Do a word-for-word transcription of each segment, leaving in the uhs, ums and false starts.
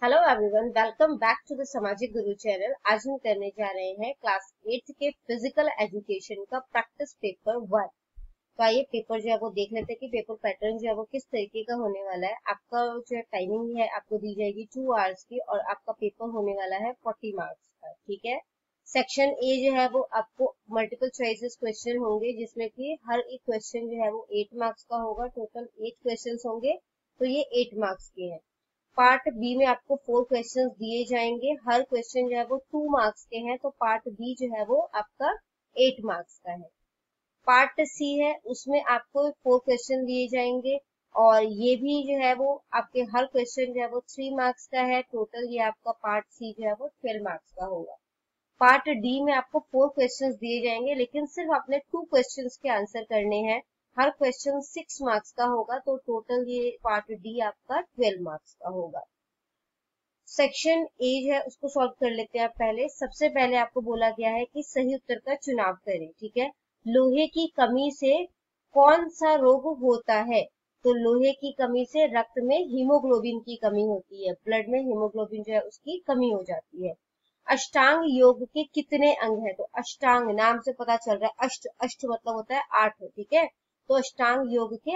Hello everyone, welcome back to the Samajik Guru channel. आज हम करने जा रहे हैं क्लास एट के फिजिकल एजुकेशन का प्रैक्टिस पेपर वन। तो आइए पेपर जो है वो देख लेते हैं कि पेपर पैटर्न जो है वो किस तरीके का होने वाला है। आपका जो है टाइमिंग है आपको दी जाएगी टू आवर्स की और आपका पेपर होने वाला है फोर्टी मार्क्स का। ठीक है। सेक्शन ए जो है वो आपको मल्टीपल चॉइसेस क्वेश्चन होंगे, जिसमें कि हर एक क्वेश्चन जो है वो एट मार्क्स का होगा। टोटल एट क्वेश्चन होंगे, तो ये एट मार्क्स के हैं। पार्ट बी में आपको फोर क्वेश्चंस दिए जाएंगे, हर क्वेश्चन जो है वो टू मार्क्स के हैं, तो पार्ट बी जो है वो आपका एट मार्क्स का है। पार्ट सी है, उसमें आपको फोर क्वेश्चन दिए जाएंगे और ये भी जो है वो आपके हर क्वेश्चन जो है वो थ्री मार्क्स का है। टोटल ये आपका पार्ट सी जो है वो ट्वेल्व मार्क्स का होगा। पार्ट डी में आपको फोर क्वेश्चंस दिए जाएंगे, लेकिन सिर्फ आपने टू क्वेश्चंस के आंसर करने हैं। हर क्वेश्चन सिक्स मार्क्स का होगा, तो टोटल ये पार्ट डी आपका ट्वेल्व मार्क्स का होगा। सेक्शन ए है उसको सॉल्व कर लेते हैं। आप पहले सबसे पहले आपको बोला गया है कि सही उत्तर का चुनाव करें। ठीक है। लोहे की कमी से कौन सा रोग होता है? तो लोहे की कमी से रक्त में हीमोग्लोबिन की कमी होती है, ब्लड में हीमोग्लोबिन जो है उसकी कमी हो जाती है। अष्टांग योग के कितने अंग है? तो अष्टांग नाम से पता चल रहा है, अष्ट अष्ट मतलब होता है आठ। ठीक है। तो अष्टांग योग के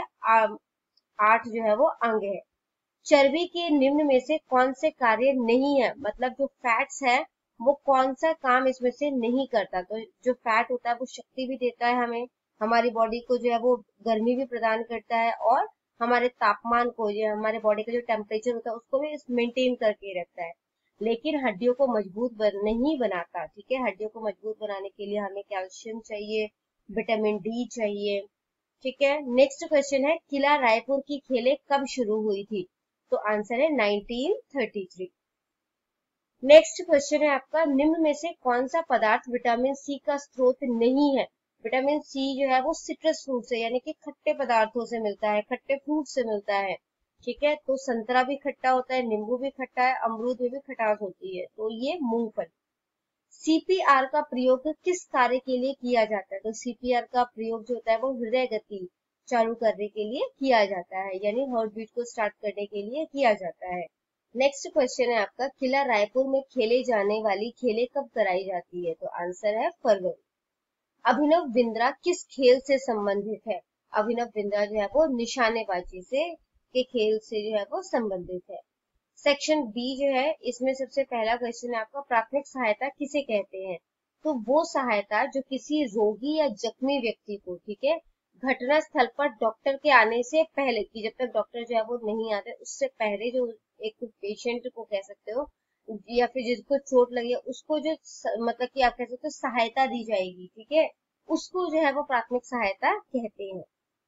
आठ जो है वो अंग है। चर्बी के निम्न में से कौन से कार्य नहीं है? मतलब जो फैट्स है वो कौन सा काम इसमें से नहीं करता? तो जो फैट होता है वो शक्ति भी देता है हमें, हमारी बॉडी को जो है वो गर्मी भी प्रदान करता है और हमारे तापमान को, जो हमारे बॉडी का जो टेम्परेचर होता है उसको भी मेंटेन करके रखता है, लेकिन हड्डियों को मजबूत बन, नहीं बनाता। ठीक है। हड्डियों को मजबूत बनाने के लिए हमें कैल्शियम चाहिए, विटामिन डी चाहिए। ठीक है। नेक्स्ट क्वेश्चन है, किला रायपुर की खेलें कब शुरू हुई थी? तो आंसर है nineteen thirty three. Next question है आपका, निम्न में से कौन सा पदार्थ विटामिन सी का स्रोत नहीं है? विटामिन सी जो है वो सिट्रस फ्रूट से यानी कि खट्टे पदार्थों से मिलता है, खट्टे फ्रूट से मिलता है। ठीक है। तो संतरा भी खट्टा होता है, नींबू भी खट्टा है, अमरूद में भी खटास होती है, तो ये मूंगफली। सीपीआर का प्रयोग किस कार्य के लिए किया जाता है? तो सीपीआर का प्रयोग जो होता है वो हृदय गति चालू करने के लिए किया जाता है, यानी हार्ट बीट को स्टार्ट करने के लिए किया जाता है। नेक्स्ट क्वेश्चन है आपका, किला रायपुर में खेले जाने वाली खेलें कब कराई जाती है? तो आंसर है फरवरी। अभिनव बिंद्रा किस खेल से संबंधित है? अभिनव बिंद्रा जो है वो निशानेबाजी से के खेल से जो है वो संबंधित है। सेक्शन बी जो है, इसमें सबसे पहला क्वेश्चन है आपका, प्राथमिक सहायता किसे कहते हैं? तो वो सहायता जो किसी रोगी या जख्मी व्यक्ति को, ठीक है, घटना स्थल पर डॉक्टर के आने से पहले, कि जब तक डॉक्टर जो है वो नहीं आते उससे पहले जो एक पेशेंट को कह सकते हो, या फिर जिसको चोट लगी है उसको जो स, मतलब कि आप कह सकते हो सहायता दी जाएगी, ठीक है, उसको जो है वो प्राथमिक सहायता कहते हैं।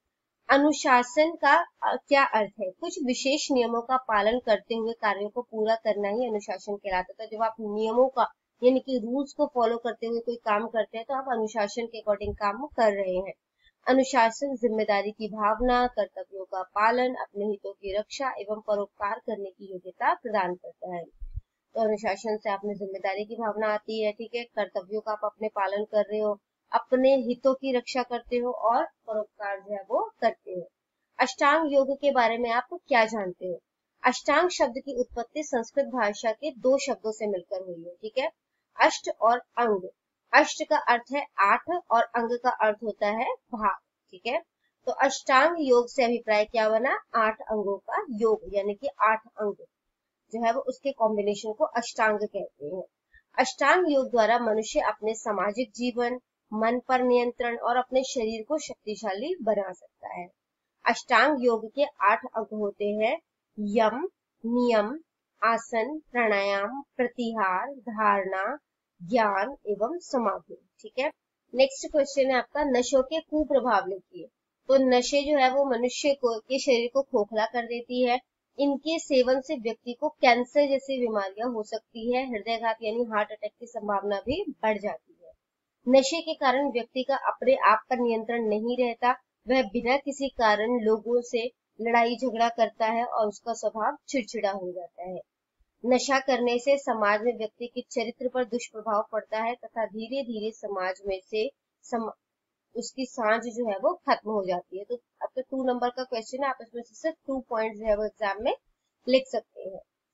अनुशासन का अ, क्या अर्थ है? कुछ विशेष नियमों का पालन करते हुए कार्यों को पूरा करना ही अनुशासन कहलाता है। जब आप नियमों का यानी कि रूल्स को फॉलो करते हुए कोई काम करते हैं तो आप अनुशासन के अकॉर्डिंग काम कर रहे हैं। अनुशासन जिम्मेदारी की भावना, कर्तव्यों का पालन, अपने हितों की रक्षा एवं परोपकार करने की योग्यता प्रदान करता है। तो अनुशासन से आप में जिम्मेदारी की भावना आती है, ठीक है, कर्तव्यों का आप अपने पालन कर रहे हो, अपने हितों की रक्षा करते हो और परोपकार जो है वो करते हो। अष्टांग योग के बारे में आप क्या जानते हो? अष्टांग शब्द की उत्पत्ति संस्कृत भाषा के दो शब्दों से मिलकर हुई है। ठीक है। अष्ट और अंग। अष्ट का अर्थ है आठ और अंग का अर्थ होता है भाग। ठीक है। तो अष्टांग योग से अभिप्राय क्या बना? आठ अंगों का योग, यानी कि आठ अंग जो है वो उसके कॉम्बिनेशन को अष्टांग कहते हैं। अष्टांग योग द्वारा मनुष्य अपने सामाजिक जीवन, मन पर नियंत्रण और अपने शरीर को शक्तिशाली बना सकता है। अष्टांग योग के आठ अंग होते हैं, यम, नियम, आसन, प्राणायाम, प्रतिहार, धारणा, ज्ञान एवं समाधि। ठीक है। नेक्स्ट क्वेश्चन है आपका, नशों के कुप्रभाव लिखिए। तो नशे जो है वो मनुष्य को के शरीर को खोखला कर देती है। इनके सेवन से व्यक्ति को कैंसर जैसी बीमारियां हो सकती है, हृदयघात यानी हार्ट अटैक की संभावना भी बढ़ जाती है। नशे के कारण व्यक्ति का अपने आप पर नियंत्रण नहीं रहता, वह बिना किसी कारण लोगों से लड़ाई झगड़ा करता है और उसका स्वभाव चिड़चिड़ा हो जाता है। नशा करने से समाज में व्यक्ति के चरित्र पर दुष्प्रभाव पड़ता है तथा धीरे धीरे समाज में से सम, उसकी सांझ जो है वो खत्म हो जाती है। तो आपका टू नंबर का क्वेश्चन है, आप इसमें से सिर्फ टू पॉइंट जो है वो एग्जाम में लिख सकते हैं।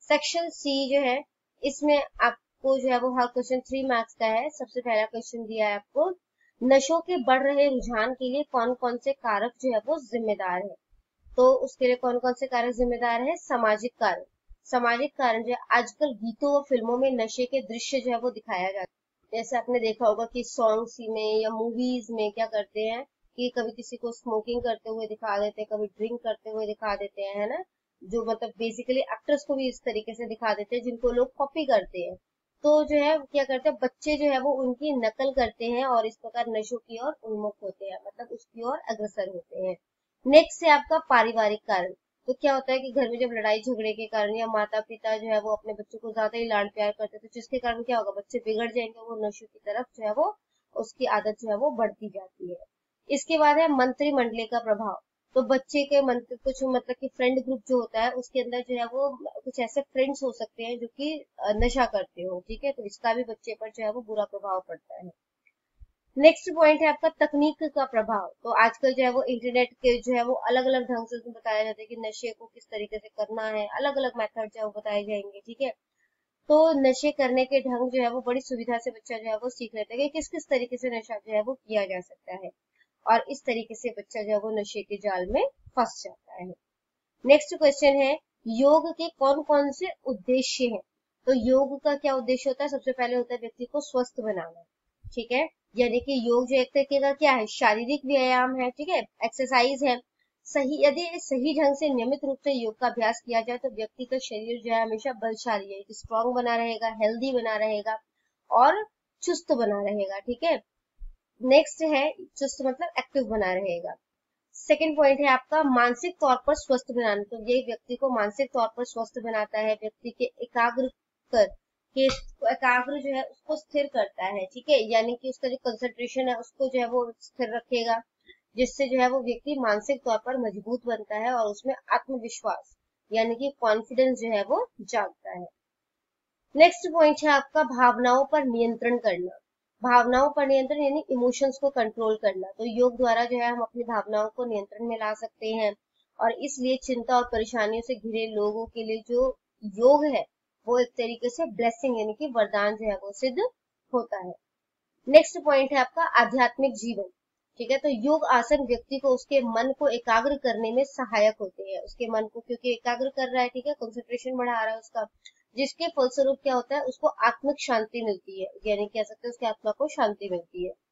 सेक्शन सी जो है, इसमें आपको जो है वो हर क्वेश्चन थ्री मार्क्स का है। सबसे पहला क्वेश्चन दिया है आपको, नशों के बढ़ रहे रुझान के लिए कौन कौन से कारक जो है वो जिम्मेदार है। तो उसके लिए कौन कौन से कारक जिम्मेदार है, सामाजिक कारक। सामाजिक कारण जो है, आजकल गीतों और फिल्मों में नशे के दृश्य जो है वो दिखाया जाता है। जैसे आपने देखा होगा कि सॉन्ग्स में या मूवीज में क्या करते हैं कि कभी किसी को स्मोकिंग करते हुए दिखा देते हैं, कभी ड्रिंक करते हुए दिखा देते हैं, है ना। जो मतलब बेसिकली एक्टर्स को भी इस तरीके से दिखा देते हैं जिनको लोग कॉपी करते हैं। तो जो है क्या करते हैं, बच्चे जो है वो उनकी नकल करते हैं और इस प्रकार नशों की ओर उन्मुख होते हैं, मतलब उसकी ओर अग्रसर होते हैं। नेक्स्ट है आपका पारिवारिक कारण। तो क्या होता है कि घर में जब लड़ाई झगड़े के कारण या माता पिता जो है वो अपने बच्चों को ज्यादा ही लाड प्यार करते हैं, तो जिसके कारण क्या होगा, बच्चे बिगड़ जाएंगे, वो नशों की तरफ जो है वो उसकी आदत जो है वो बढ़ती जाती है। इसके बाद है मंत्रिमंडली का प्रभाव। तो बच्चे के मंत्र कुछ मतलब कि फ्रेंड ग्रुप जो होता है उसके अंदर जो है वो कुछ ऐसे फ्रेंड्स हो सकते हैं जो कि नशा करते हो, ठीक है, तो इसका भी बच्चे पर जो है वो बुरा प्रभाव पड़ता है। नेक्स्ट पॉइंट है आपका तकनीक का प्रभाव। तो आजकल जो है वो इंटरनेट के जो है वो अलग अलग ढंग से उसमें बताया जाता है कि नशे को किस तरीके से करना है, अलग अलग मेथड जो है वो बताए जाएंगे, ठीक है। तो नशे करने के ढंग जो है वो बड़ी सुविधा से बच्चा जो है वो सीख लेता है कि किस किस तरीके से नशा जो है वो किया जा सकता है, और इस तरीके से बच्चा जो है वो नशे के जाल में फंस जाता है। नेक्स्ट क्वेश्चन है, योग के कौन कौन से उद्देश्य हैं। तो योग का क्या उद्देश्य होता है, सबसे पहले होता है व्यक्ति को स्वस्थ बनाना, ठीक है। यानी कि योग जो एक तरीके का क्या है, शारीरिक व्यायाम है, ठीक है, एक्सरसाइज है। सही यदि सही ढंग से नियमित रूप से योग का अभ्यास किया जाए तो व्यक्ति का शरीर जो है हमेशा बलशाली है, स्ट्रांग बना रहेगा, हेल्दी बना रहेगा और चुस्त बना रहेगा, ठीक है। नेक्स्ट है, चुस्त मतलब एक्टिव बना रहेगा। सेकेंड पॉइंट है आपका मानसिक तौर पर स्वस्थ बनाना। तो ये व्यक्ति को मानसिक तौर पर स्वस्थ बनाता है, व्यक्ति के एकाग्र कर के एकाग्र जो है उसको स्थिर करता है, ठीक है, यानी कि उसका जो कंसंट्रेशन है उसको जो है वो स्थिर रखेगा, जिससे जो है वो व्यक्ति मानसिक तौर पर मजबूत बनता है और उसमें आत्मविश्वास यानी कि कॉन्फिडेंस जो है वो जागता है। नेक्स्ट पॉइंट है आपका भावनाओं पर नियंत्रण करना। भावनाओं पर नियंत्रण यानी इमोशंस को कंट्रोल करना। तो योग द्वारा जो है हम अपनी भावनाओं को नियंत्रण में ला सकते हैं, और इसलिए चिंता और परेशानियों से घिरे लोगों के लिए जो योग है वो एक तरीके से ब्लेसिंग यानी कि वरदान जो है वो सिद्ध होता है। नेक्स्ट पॉइंट है आपका आध्यात्मिक जीवन, ठीक है। तो योग आसन व्यक्ति को उसके मन को एकाग्र करने में सहायक होते हैं, उसके मन को क्योंकि एकाग्र कर रहा है, ठीक है, कंसंट्रेशन बढ़ा रहा है उसका, जिसके फलस्वरूप क्या होता है, उसको आत्मिक शांति मिलती है, यानी कह सकते हैं उसकी आत्मा को शांति मिलती है,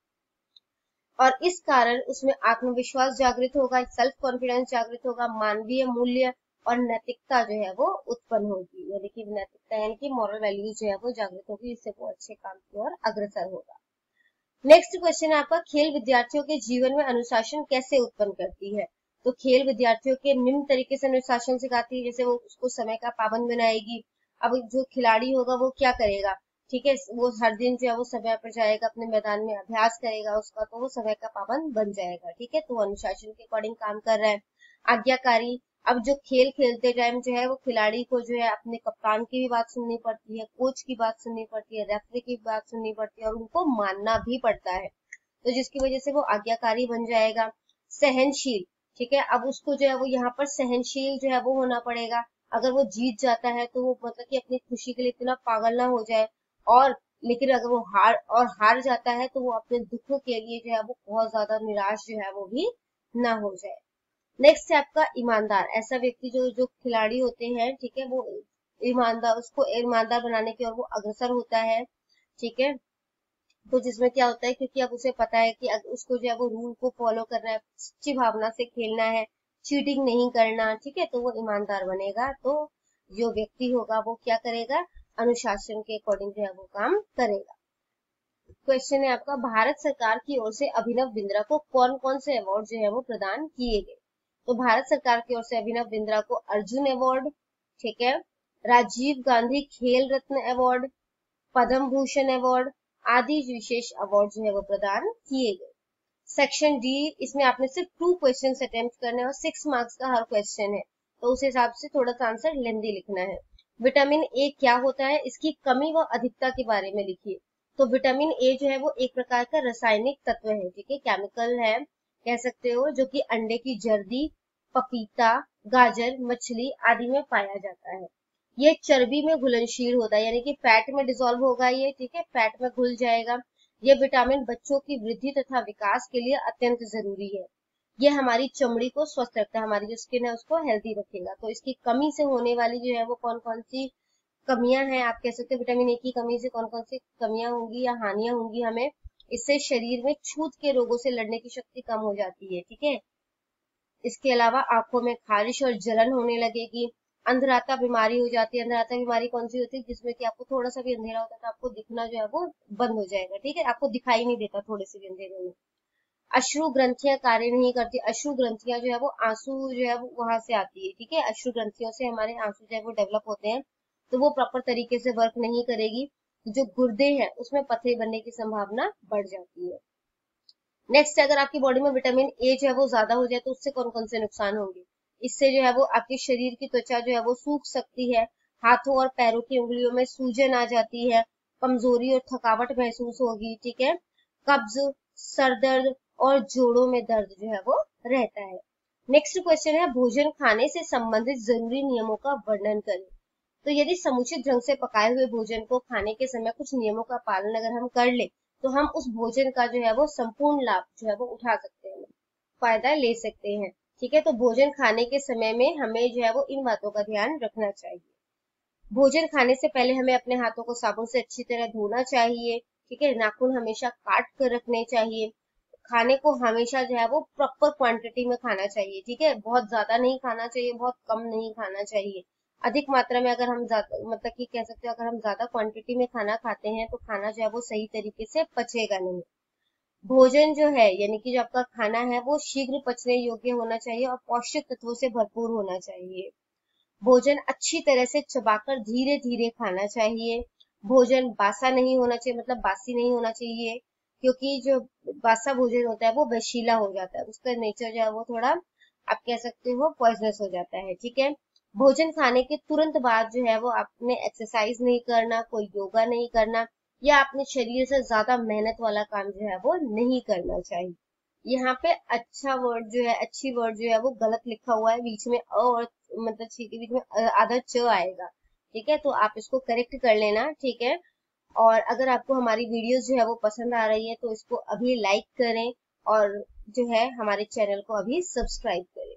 और इस कारण उसमें आत्मविश्वास जागृत होगा, सेल्फ कॉन्फिडेंस जागृत होगा, मानवीय मूल्य और नैतिकता जो है वो उत्पन्न होगी, यानी कि नैतिकता यानी कि मॉरल वैल्यूज जो है वो जागृत होगी, जिससे वो अच्छे काम की ओर अग्रसर होगा। नेक्स्ट क्वेश्चन है आपका, खेल विद्यार्थियों के जीवन में अनुशासन कैसे उत्पन्न करती है। तो खेल विद्यार्थियों के निम्न तरीके से अनुशासन सिखाती है, जैसे वो उसको समय का पाबंद बनाएगी। अब जो खिलाड़ी होगा वो क्या करेगा, ठीक है, वो हर दिन जो है वो समय पर जाएगा, अपने मैदान में अभ्यास करेगा उसका, तो वो समय का पाबंद बन जाएगा, ठीक है, तो वो अनुशासन के अकॉर्डिंग काम कर रहा है। आज्ञाकारी, अब जो खेल खेलते टाइम जो है वो खिलाड़ी को जो है अपने कप्तान की भी बात सुननी पड़ती है, कोच की बात सुननी पड़ती है, रेफरी की भी बात सुननी पड़ती है, और उनको मानना भी पड़ता है, तो जिसकी वजह से वो आज्ञाकारी बन जाएगा। सहनशील, ठीक है, अब उसको जो है वो यहाँ पर सहनशील जो है वो होना पड़ेगा। अगर वो जीत जाता है तो वो मतलब कि अपनी खुशी के लिए इतना पागल ना हो जाए, और लेकिन अगर वो हार और हार जाता है तो वो अपने दुखों के लिए जो है वो बहुत ज्यादा निराश जो है वो भी ना हो जाए। नेक्स्ट है आपका ईमानदार। ऐसा व्यक्ति जो जो खिलाड़ी होते हैं, ठीक है, वो ईमानदार, उसको ईमानदार बनाने की ओर वो अग्रसर होता है, ठीक है। तो जिसमें क्या होता है, क्योंकि अब उसे पता है कि उसको जो है वो रूल को फॉलो करना है, सच्ची भावना से खेलना है, चीटिंग नहीं करना, ठीक है, तो वो ईमानदार बनेगा। तो जो व्यक्ति होगा वो क्या करेगा, अनुशासन के अकॉर्डिंग जो है वो काम करेगा। क्वेश्चन है आपका, भारत सरकार की ओर से अभिनव बिंद्रा को कौन कौन से अवार्ड जो है वो प्रदान किए गए। तो भारत सरकार की ओर से अभिनव बिंद्रा को अर्जुन अवार्ड, ठीक है, राजीव गांधी खेल रत्न अवार्ड, पद्म भूषण अवार्ड आदि विशेष अवार्ड जो है वो प्रदान किए गए। सेक्शन डी, इसमें आपने सिर्फ टू क्वेश्चन अटेम्प्ट करने और सिक्स मार्क्स का हर क्वेश्चन है, तो उस हिसाब से थोड़ा सा आंसर लेंदी लिखना है। विटामिन ए क्या होता है, इसकी कमी व अधिकता के बारे में लिखिए। तो विटामिन ए जो है वो एक प्रकार का रासायनिक तत्व है, ठीक है, केमिकल है कह सकते हो, जो कि अंडे की जर्दी, पपीता, गाजर, मछली आदि में पाया जाता है। ये चर्बी में घुलनशील होता है, यानी कि फैट में डिसॉल्व होगा ये, ठीक है, फैट में घुल जाएगा। ये विटामिन बच्चों की वृद्धि तथा विकास के लिए अत्यंत जरूरी है। ये हमारी चमड़ी को स्वस्थ रखता है, हमारी जो स्किन है उसको हेल्दी रखेगा। तो इसकी कमी से होने वाली जो है वो कौन कौन सी कमियां हैं, आप कह सकते हैं विटामिन ए की कमी से कौन कौन सी कमियां होंगी या हानियां होंगी हमें। इससे शरीर में छूत के रोगों से लड़ने की शक्ति कम हो जाती है, ठीक है। इसके अलावा आंखों में खारिश और जलन होने लगेगी। अंधराता बीमारी हो जाती है। अंधराता बीमारी कौन सी होती है, जिसमें कि आपको थोड़ा सा भी अंधेरा होता है तो आपको दिखना जो है वो बंद हो जाएगा, ठीक है, आपको दिखाई नहीं देता थोड़े से भी अंधेरे में। अश्रु ग्रंथियां कार्य नहीं करती। अश्रु ग्रंथियां जो है वो आंसू जो है वो वहां से आती है, ठीक है, अश्रु ग्रंथियों से हमारे आंसू जो है वो डेवलप होते हैं, तो वो प्रॉपर तरीके से वर्क नहीं करेगी। जो गुर्दे हैं उसमें पथरी बनने की संभावना बढ़ जाती है। नेक्स्ट, अगर आपकी बॉडी में विटामिन ए जो है वो ज्यादा हो जाए तो उससे कौन कौन से नुकसान होंगे। इससे जो है वो आपके शरीर की त्वचा जो है वो सूख सकती है, हाथों और पैरों की उंगलियों में सूजन आ जाती है, कमजोरी और थकावट महसूस होगी, ठीक है, कब्ज, सर दर्द और जोड़ों में दर्द जो है वो रहता है। नेक्स्ट क्वेश्चन है, भोजन खाने से संबंधित जरूरी नियमों का वर्णन करें। तो यदि समुचित ढंग से पकाए हुए भोजन को खाने के समय कुछ नियमों का पालन अगर हम कर ले तो हम उस भोजन का जो है वो संपूर्ण लाभ जो है वो उठा सकते हैं, फायदा ले सकते हैं, ठीक है। तो भोजन खाने के समय में हमें जो है वो इन बातों का ध्यान रखना चाहिए। भोजन खाने से पहले हमें अपने हाथों को साबुन से अच्छी तरह धोना चाहिए, ठीक है, नाखून हमेशा काट कर रखने चाहिए। खाने को हमेशा जो है वो प्रॉपर क्वांटिटी में खाना चाहिए, ठीक है, बहुत ज्यादा नहीं खाना चाहिए, बहुत कम नहीं खाना चाहिए। अधिक मात्रा में अगर हम ज्यादा मतलब कि कह सकते हैं अगर हम ज्यादा क्वांटिटी में खाना खाते हैं तो खाना जो है वो सही तरीके से पचेगा नहीं। भोजन जो है यानी कि जो आपका खाना है वो शीघ्र पचने योग्य होना चाहिए और पौष्टिक तत्वों से भरपूर होना चाहिए। भोजन अच्छी तरह से चबाकर धीरे धीरे खाना चाहिए। भोजन बासा नहीं होना चाहिए, मतलब बासी नहीं होना चाहिए, क्योंकि जो बासा भोजन होता है वो विषैला हो जाता है, उसका नेचर जो है वो थोड़ा आप कह सकते हो पॉइजनस हो जाता है, ठीक है। भोजन खाने के तुरंत बाद जो है वो आपने एक्सरसाइज नहीं करना, कोई योगा नहीं करना या अपने शरीर से ज्यादा मेहनत वाला काम जो है वो नहीं करना चाहिए। यहाँ पे अच्छा वर्ड जो है, अच्छी वर्ड जो है वो गलत लिखा हुआ है, बीच में अ और मतलब छी के बीच में अ, आधा च आएगा, ठीक है, तो आप इसको करेक्ट कर लेना, ठीक है। और अगर आपको हमारी वीडियोस जो है वो पसंद आ रही है तो इसको अभी लाइक करें और जो है हमारे चैनल को अभी सब्सक्राइब करें।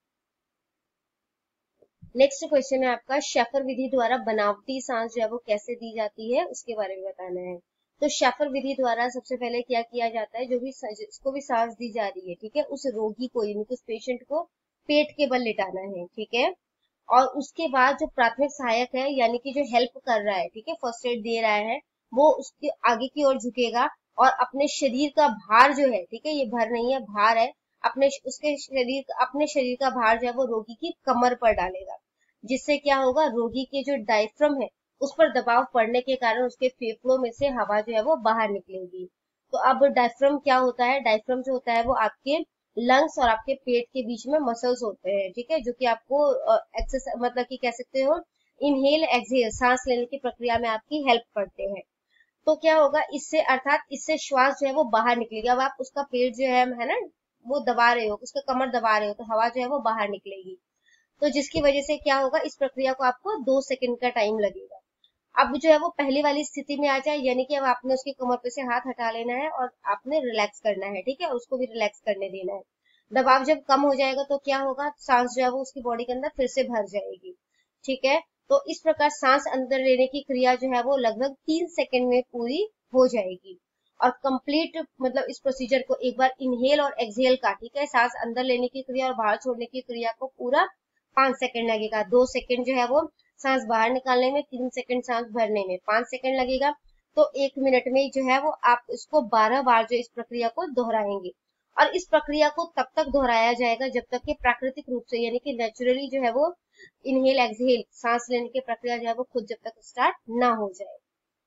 नेक्स्ट क्वेश्चन है आपका, शेफर विधि द्वारा बनावटी सांस जो है वो कैसे दी जाती है उसके बारे में बताना है। तो शेफर विधि द्वारा सबसे पहले क्या किया जाता है, जो भी जिसको भी सांस दी जा रही है, ठीक है, उस रोगी को यानी कि उस पेशेंट को पेट के बल लिटाना है, ठीक है। और उसके बाद जो प्राथमिक सहायक है यानी कि जो हेल्प कर रहा है, ठीक है, फर्स्ट एड दे रहा है, वो उसके आगे की ओर झुकेगा और अपने शरीर का भार जो है, ठीक है, ये भर नहीं है भार है, अपने उसके शरीर अपने शरीर का भार जो है वो रोगी की कमर पर डालेगा, जिससे क्या होगा, रोगी के जो डायफ्राम है उस पर दबाव पड़ने के कारण उसके फेफड़ों में से हवा जो है वो बाहर निकलेगी। तो अब डायफ्राम क्या होता है, डायफ्राम जो होता है वो आपके लंग्स और आपके पेट के बीच में मसल्स होते हैं, ठीक है, जो कि आपको एक्सरसाइज मतलब कि कह सकते हो इनहेल एक्सहेल सांस लेने की प्रक्रिया में आपकी हेल्प करते हैं। तो क्या होगा इससे, अर्थात इससे श्वास जो है वो बाहर निकलेगी। अब आप उसका पेट जो है है ना वो दबा रहे हो, उसका कमर दबा रहे हो, तो हवा जो है वो बाहर निकलेगी, तो जिसकी वजह से क्या होगा, इस प्रक्रिया को आपको दो सेकंड का टाइम लगेगा। अब जो है वो पहली वाली स्थिति में आ जाए, यानी कि अब आपने उसकी कमर पे से हाथ हटा लेना है और आपने रिलैक्स करना है, ठीक है, उसको भी रिलैक्स करने देना है। दबाव जब कम हो जाएगा तो क्या होगा, सांस जो है वो उसकी बॉडी के अंदर फिर से भर जाएगी, ठीक है। तो इस प्रकार सांस अंदर लेने की क्रिया जो है वो लगभग तीन सेकंड में पूरी हो जाएगी। और कंप्लीट मतलब इस प्रोसीजर को एक बार इनहेल और एक्सहेल का, ठीक है, सांस अंदर लेने की क्रिया और बाहर छोड़ने की क्रिया को पूरा पांच सेकंड लगेगा। दो सेकंड जो है वो सांस बाहर निकालने में, तीन सेकंड सांस भरने में, पांच सेकंड लगेगा। तो एक मिनट में जो है वो आप इसको बारह बार जो इस प्रक्रिया को दोहराएंगे और इस प्रक्रिया को तब तक दोहराया जाएगा जब तक कि प्राकृतिक रूप से यानी कि नेचुरली जो है वो इनहेल एक्सहेल सांस लेने की प्रक्रिया जो है वो खुद जब तक स्टार्ट ना हो जाए।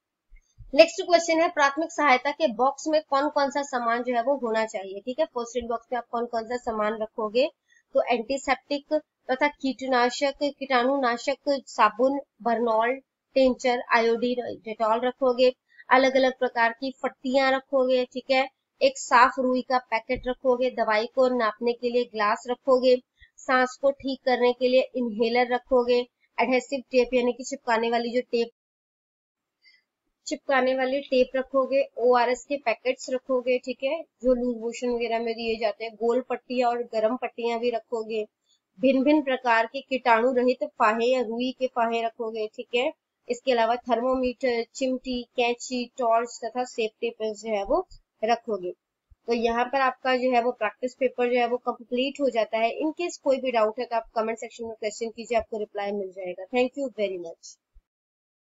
नेक्स्ट क्वेश्चन है, प्राथमिक सहायता के बॉक्स में कौन कौन सा सामान जो है वो होना चाहिए, ठीक है, फर्स्ट एड बॉक्स में आप कौन कौन सा सामान रखोगे। तो एंटीसेप्टिक तथा कीटनाशक कीटाणुनाशक साबुन, बर्नॉल, टिंचर, आयोडीन, डेटॉल रखोगे। अलग अलग प्रकार की फट्टियां रखोगे, ठीक है, एक साफ रुई का पैकेट रखोगे, दवाई को नापने के लिए ग्लास रखोगे, सांस को ठीक करने के लिए इनहेलर रखोगे, एडहेसिव टेप यानी कि चिपकाने वाली जो टेप चिपकाने वाली टेप रखोगे, ओआरएस के पैकेट्स रखोगे, ठीक है, जो लूज मोशन वगैरह में दिए जाते हैं, गोल पट्टियां और गर्म पट्टियां भी रखोगे, भिन्न भिन्न प्रकार के कीटाणु रहित फाहे या रुई के फाहे रखोगे, ठीक है। इसके अलावा थर्मोमीटर, चिमटी, कैंची, टॉर्च तथा सेफ्टी पिन जो है वो रखोगे। तो यहाँ पर आपका जो है वो प्रैक्टिस पेपर जो है वो कंप्लीट हो जाता है। इनकेस कोई भी डाउट है तो आप कमेंट सेक्शन में क्वेश्चन कीजिए, आपको रिप्लाई मिल जाएगा। Thank you very much.